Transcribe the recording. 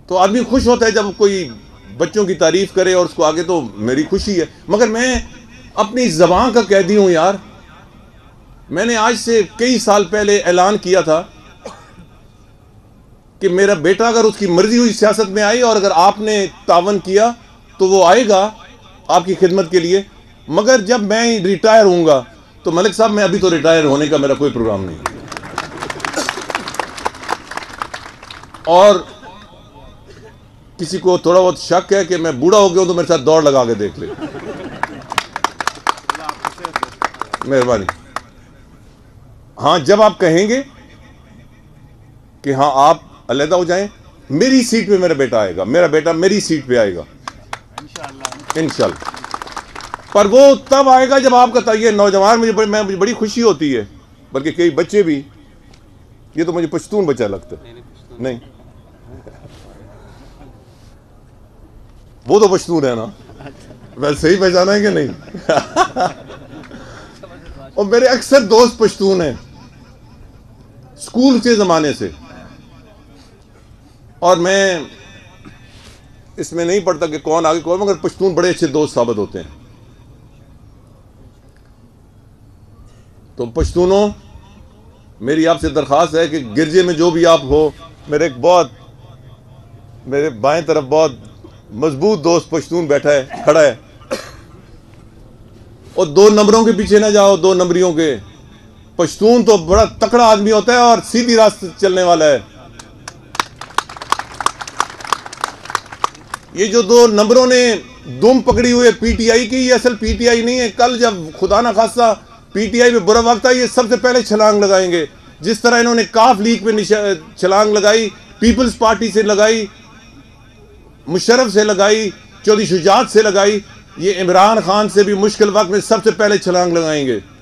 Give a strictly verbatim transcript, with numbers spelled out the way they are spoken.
तो आदमी खुश होता है जब कोई बच्चों की तारीफ करे और उसको आगे, तो मेरी खुशी है। मगर मैं अपनी ज़बान का कैदी हूं यार। मैंने आज से कई साल पहले ऐलान किया था कि मेरा बेटा अगर उसकी मर्जी हुई सियासत में आई और अगर आपने तावन किया तो वो आएगा आपकी खिदमत के लिए। मगर जब मैं रिटायर होऊंगा तो मलिक साहब, मैं अभी तो रिटायर होने का मेरा कोई प्रोग्राम नहीं। और किसी को थोड़ा बहुत शक है कि मैं बूढ़ा हो गया हूं तो मेरे साथ दौड़ लगा के देख ले, मेहरबानी। हाँ, जब आप कहेंगे कि हाँ आप अलहदा हो जाएं, मेरी सीट पे मेरा बेटा आएगा, मेरा बेटा मेरी सीट पे आएगा इंशाल्लाह इंशाल्लाह। पर वो तब आएगा जब आपका ये नौजवान, मुझे बड़ी, मैं मुझे बड़ी खुशी होती है, बल्कि कई बच्चे भी, ये तो मुझे पश्तून बच्चा लगता है, नहीं वो तो पश्तून है ना, वैसे सही पहचाना है कि नहीं? और मेरे अक्सर दोस्त पश्तून हैं स्कूल के ज़माने से, और मैं इसमें नहीं पढ़ता कि कौन आगे कौन, मगर पश्तून बड़े अच्छे दोस्त साबित होते हैं। तो पश्तूनों, मेरी आपसे दरख्वास्त है कि गिरजे में जो भी आप हो, मेरे एक बहुत, मेरे बाएं तरफ बहुत मजबूत दोस्त पश्तून बैठा है, खड़ा है, और दो नंबरों के पीछे ना जाओ, दो नंबरियों के। पश्तून तो बड़ा तकड़ा आदमी होता है और सीधी रास्ते चलने वाला है। ये जो दो नंबरों ने दुम पकड़ी हुई है पीटीआई की, ये असल पीटीआई नहीं है। कल जब खुदा ना खास्ता पीटीआई में बुरा वक्त है, ये सबसे पहले छलांग लगाएंगे। जिस तरह इन्होंने काफ लीग पे छलांग लगाई, पीपल्स पार्टी से लगाई, मुशर्रफ से लगाई, चौधरी शुजात से लगाई, ये इमरान खान से भी मुश्किल वक्त में सबसे पहले छलांग लगाएंगे।